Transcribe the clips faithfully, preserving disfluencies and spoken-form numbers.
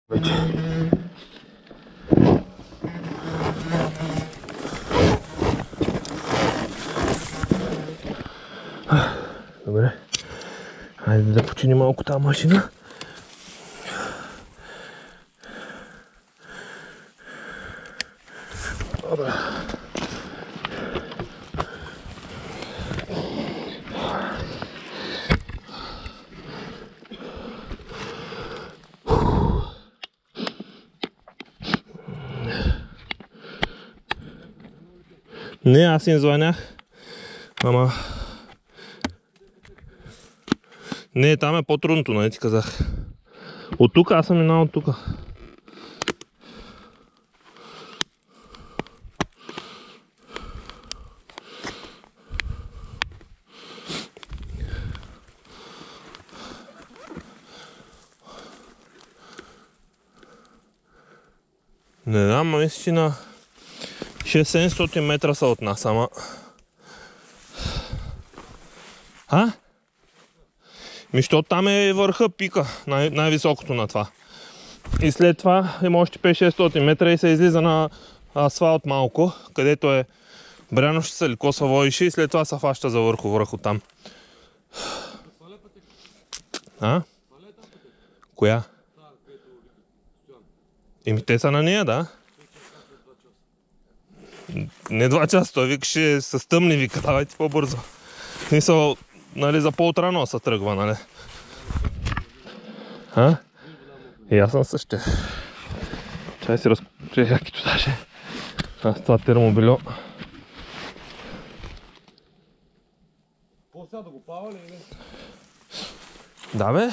Вече. Добре. Хайде да почини малко тази машина. Добре. Не, аз им звънях. Ама... Не, там е по-трудното, нали ти казах. От тук, аз съм минал от тук. Не знам, мисля, че на шест-седемстотин метра са от нас, ама... А? Ми, защото там е върха, пика, най- най-високото на това. И след това има още пет-шестстотин метра и се излиза на асфалт малко, където е Бряновщица или Косва Водище и след това се фаща за върху, върху там. А? Коя? Еми те са на нея, да. Не два часа, той викаше с тъмни, вика, давайте по-бързо. Мисъл, нали, за по-утрано се тръгва, нали? А? И аз съм същия. Чай си разкупче якито даже. Аз това термобельо. По-сега да го плава ли или? Да бе.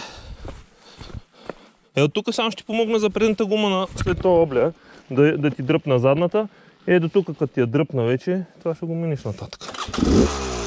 Е, от тук само ще помогна за предната гума на след това обля, да, да ти дръпна задната. Е, до тук, като ти я дръпна вече, това ще го минеш нататък.